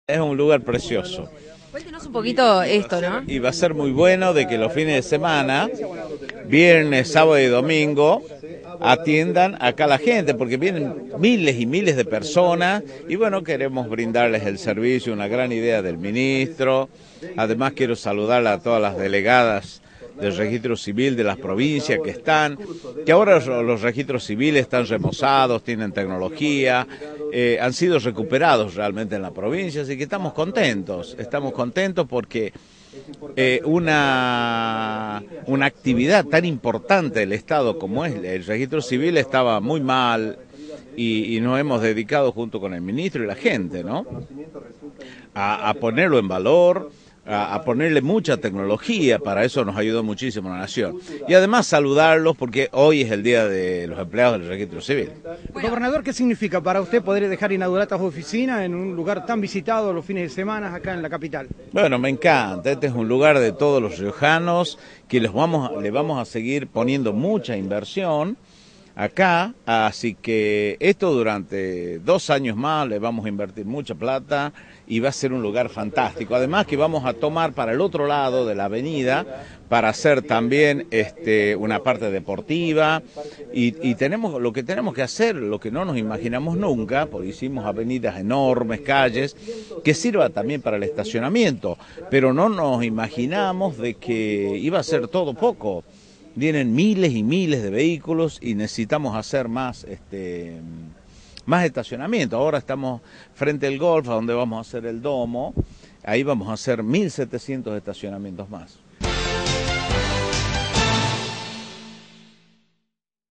Es un lugar precioso. Cuéntenos un poquito esto, ¿no? Y va a ser muy bueno de que los fines de semana, viernes, sábado y domingo, atiendan acá a la gente, porque vienen miles y miles de personas y bueno, queremos brindarles el servicio, una gran idea del ministro. Además quiero saludar a todas las delegadas del registro civil de las provincias que ahora los registros civiles están remozados, tienen tecnología, han sido recuperados realmente en la provincia, así que estamos contentos porque una actividad tan importante del Estado como es el registro civil estaba muy mal y nos hemos dedicado junto con el ministro y la gente, ¿no? A ponerlo en valor, a ponerle mucha tecnología, para eso nos ayudó muchísimo la Nación. Y además saludarlos porque hoy es el Día de los Empleados del Registro Civil. Gobernador, ¿qué significa para usted poder dejar inauguradas oficinas en un lugar tan visitado los fines de semana acá en la capital? Bueno, me encanta, este es un lugar de todos los riojanos que le vamos a seguir poniendo mucha inversión acá, así que esto durante 2 años más le vamos a invertir mucha plata y va a ser un lugar fantástico. Además que vamos a tomar para el otro lado de la avenida para hacer también una parte deportiva y tenemos lo que tenemos que hacer, lo que no nos imaginamos nunca, porque hicimos avenidas enormes, calles, que sirva también para el estacionamiento, pero no nos imaginamos de que iba a ser todo poco. Vienen miles y miles de vehículos y necesitamos hacer más estacionamiento. Ahora estamos frente al golf, a donde vamos a hacer el domo, ahí vamos a hacer 1.700 estacionamientos más.